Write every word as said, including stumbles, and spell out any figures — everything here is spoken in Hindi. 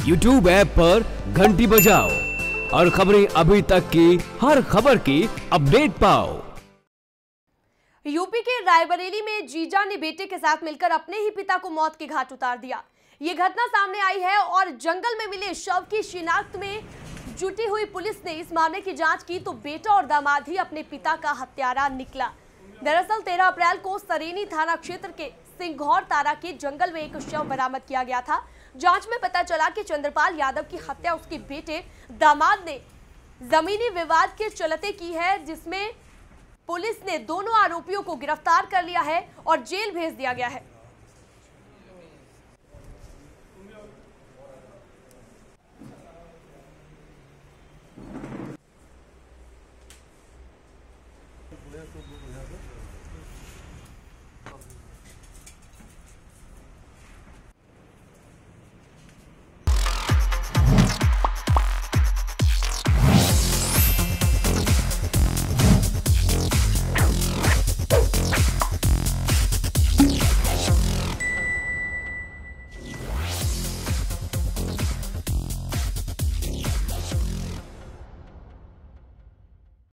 यूट्यूब ऐप पर घंटी बजाओ और खबरें अभी तक की हर खबर की अपडेट पाओ। यूपी के रायबरेली में जीजा ने बेटे के साथ मिलकर अपने ही पिता को मौत के घाट उतार दिया। ये घटना सामने आई है और जंगल में मिले शव की शिनाख्त में जुटी हुई पुलिस ने इस मामले की जांच की तो बेटा और दामाद ही अपने पिता का हत्यारा निकला। दरअसल तेरह अप्रैल को सरेनी थाना क्षेत्र के सिंघौर तारा के जंगल में एक शव बरामद किया गया था। जांच में पता चला कि चंद्रपाल यादव की हत्या उसके बेटे दामाद ने जमीनी विवाद के चलते की है, जिसमें पुलिस ने दोनों आरोपियों को गिरफ्तार कर लिया है और जेल भेज दिया गया है।